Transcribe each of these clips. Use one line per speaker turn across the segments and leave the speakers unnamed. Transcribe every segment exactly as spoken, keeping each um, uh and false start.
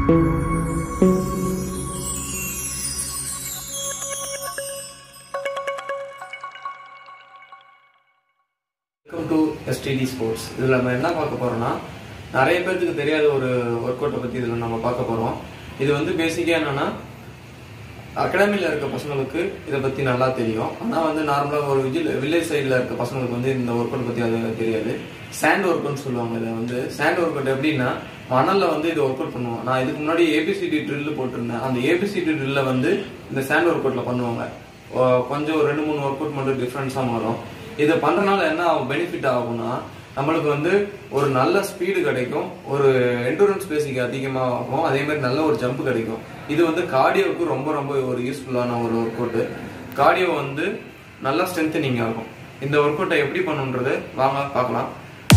Welcome to S T D Sports. இதில் நம்ம என்ன பார்க்க போகிறோம்னா, நிறைய பேருக்கு தெரியாத ஒரு ஒர்க் அவுட்டை பற்றி இதில் நம்ம பார்க்க போகிறோம். இது வந்து பேசிக்காக என்னென்னா, அகாடமியில் இருக்க பசங்களுக்கு இதை பற்றி நல்லா தெரியும். ஆனால் வந்து நார்மலாக ஒரு விஜில் வில்லேஜ் சைடில் இருக்க பசங்களுக்கு வந்து இந்த ஒர்க் அவுட் பற்றி அது தெரியாது. சாண்ட் ஒர்க் அவுட்னு சொல்லுவாங்க. இதை வந்து சாண்ட் ஒர்க் அவுட் எப்படின்னா, மணலில் வந்து இது ஒர்க் அவுட் பண்ணுவோம். நான் இதுக்கு முன்னாடி ஏபிசிடி ட்ரில் போட்டிருந்தேன். அந்த ஏபிசிடி ட்ரில்ல வந்து இந்த சாண்ட் ஒர்க் அவுட்டில் பண்ணுவாங்க. கொஞ்சம் ஒரு ரெண்டு மூணு ஒர்க் அவுட் மட்டும் டிஃப்ரென்ஸாக வரும். இதை பண்றதுனால என்ன பெனிஃபிட் ஆகும்னா, நம்மளுக்கு வந்து ஒரு நல்ல ஸ்பீடு கிடைக்கும், ஒரு என்டூரன்ஸ் பேசிக் அதிகமாக ஆகும், அதே மாதிரி நல்ல ஒரு ஜம்ப் கிடைக்கும். இது வந்து கார்டியோவுக்கு ரொம்ப ரொம்ப ஒரு யூஸ்ஃபுல்லான ஒரு ஒர்க் அவுட். கார்டியோ வந்து நல்லா ஸ்ட்ரென்தனிங் ஆகும். இந்த ஒர்க் அவுட்டை எப்படி பண்ணுன்றது வாங்க பார்க்கலாம்.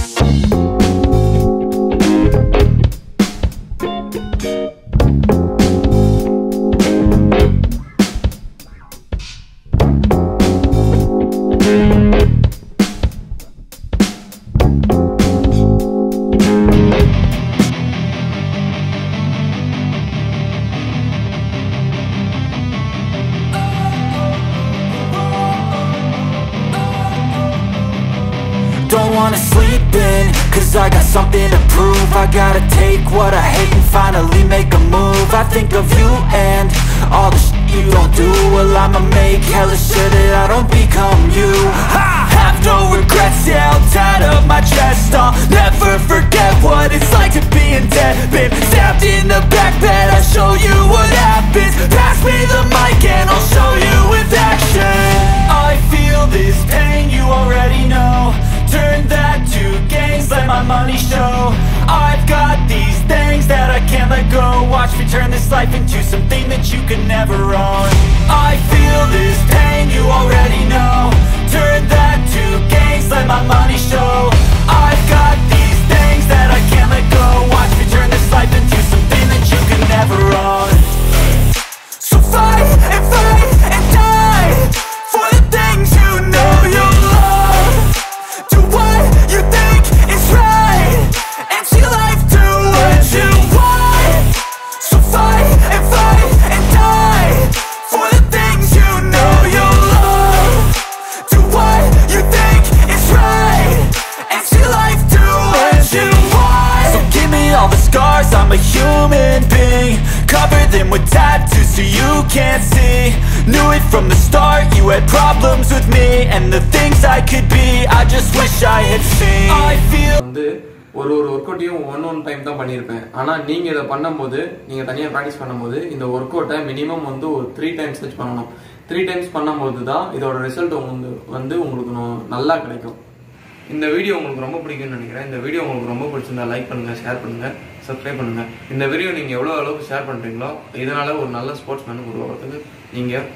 Don't wanna sleep in, cause I got something to prove. I gotta take what I hate and finally make a move. I think of you and all the shit you don't do. Well, I'ma make hella sure that I don't become you. I have no regrets, yeah, I'll tie up my chest. I'll never forget what it's like to be in debt. Been stabbed in the back bed, I'll show you what happens. Pass me the mic and I'll show you with action. I feel this pain, you already know. Turn that to gains, let my money show. I've got these things that I can't let go. Watch me turn this life into something that you could never own. I feel this pain, you already know. Turn that to gains, let my money show. I've got these things that I can't let go. Watch me turn this life into something that you could never own. So fight and fight and die for the things you know you love. Do what you think is right and see life do what you want. So fight and fight and die for the things you know you love. Do what you think is right and see life do what you want. So give me all the scars, I'm a human being. Cover them with tattoos so you can't see. Knew it from the start, you had problems with me and the things I could be, I just wish I had seen. I feel
வந்து ஒரு ஒரு work அவுட்டையும் one one time தான் பண்ணியிருப்பேன். ஆனால் நீங்கள் இதை பண்ணும்போது, நீங்கள் தனியாக ப்ராக்டிஸ் பண்ணும்போது இந்த ஒர்க் அவுட்டை மினிமம் வந்து ஒரு த்ரீ டைம்ஸ் வச்சு பண்ணணும். த்ரீ டைம்ஸ் பண்ணும்போது தான் இதோட ரிசல்ட் வந்து வந்து உங்களுக்கு நல்லா கிடைக்கும். இந்த வீடியோ உங்களுக்கு ரொம்ப பிடிக்கும்னு நினைக்கிறேன். இந்த வீடியோ உங்களுக்கு ரொம்ப பிடிச்சிருந்தா லைக் பண்ணுங்கள், ஷேர் பண்ணுங்கள், சப்ஸ்கிரைப் பண்ணுங்கள். இந்த வீடியோ நீங்கள் எவ்வளோ அளவுக்கு ஷேர் பண்ணுறீங்களோ இதனால் ஒரு நல்ல ஸ்போர்ட்ஸ் மேனுக்கு உருவாகிறதுக்கு நீங்கள்